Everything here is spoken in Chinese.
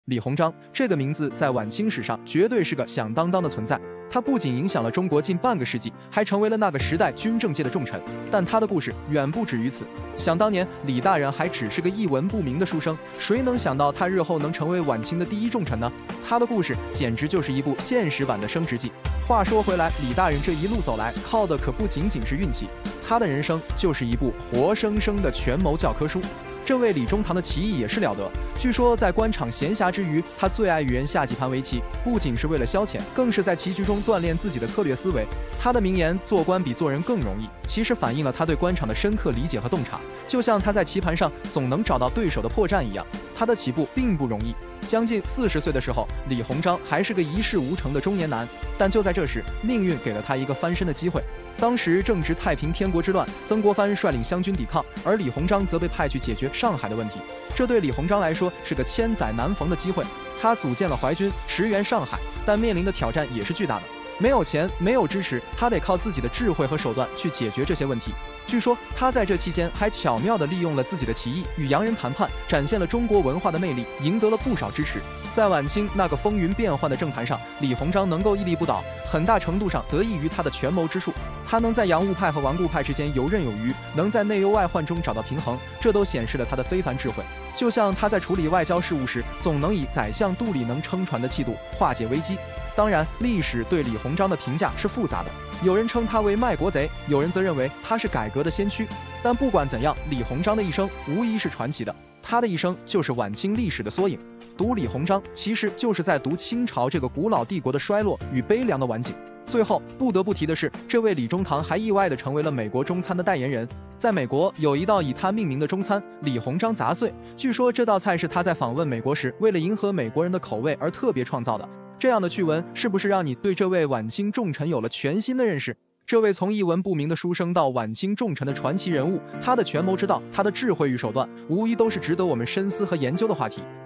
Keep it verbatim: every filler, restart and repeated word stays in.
李鸿章这个名字在晚清史上绝对是个响当当的存在。他不仅影响了中国近半个世纪，还成为了那个时代军政界的重臣。但他的故事远不止于此。想当年，李大人还只是个一文不名的书生，谁能想到他日后能成为晚清的第一重臣呢？他的故事简直就是一部现实版的升职记。话说回来，李大人这一路走来，靠的可不仅仅是运气，他的人生就是一部活生生的权谋教科书。这位李中堂的棋艺也是了得，据说在官场闲暇之余，他最爱与人下几盘围棋，不仅是为了消遣，更是在棋局中锻炼自己的策略思维。他的名言“做官比做人更容易”，其实反映了他对官场的深刻理解和洞察。就像他在棋盘上总能找到对手的破绽一样，他的起步并不容易。将近四十岁的时候，李鸿章还是个一事无成的中年男，但就在这时，命运给了他一个翻身的机会。当时正值太平天国之乱，曾国藩率领湘军抵抗，而李鸿章则被派去解决上海的问题。这对李鸿章来说是个千载难逢的机会。他组建了淮军，驰援上海，但面临的挑战也是巨大的。没有钱，没有支持，他得靠自己的智慧和手段去解决这些问题。据说他在这期间还巧妙地利用了自己的棋艺，与洋人谈判，展现了中国文化的魅力，赢得了不少支持。在晚清那个风云变幻的政坛上，李鸿章能够屹立不倒，很大程度上得益于他的权谋之术。他能在洋务派和顽固派之间游刃有余，能在内忧外患中找到平衡，这都显示了他的非凡智慧。就像他在处理外交事务时，总能以宰相肚里能撑船的气度化解危机。当然，历史对李鸿章的评价是复杂的，有人称他为卖国贼，有人则认为他是改革的先驱。但不管怎样，李鸿章的一生无疑是传奇的，他的一生就是晚清历史的缩影。读李鸿章，其实就是在读清朝这个古老帝国的衰落与悲凉的晚景。最后不得不提的是，这位李中堂还意外地成为了美国中餐的代言人。在美国有一道以他命名的中餐——李鸿章杂碎，据说这道菜是他在访问美国时为了迎合美国人的口味而特别创造的。这样的趣闻是不是让你对这位晚清重臣有了全新的认识？这位从一文不名的书生到晚清重臣的传奇人物，他的权谋之道，他的智慧与手段，无疑都是值得我们深思和研究的话题。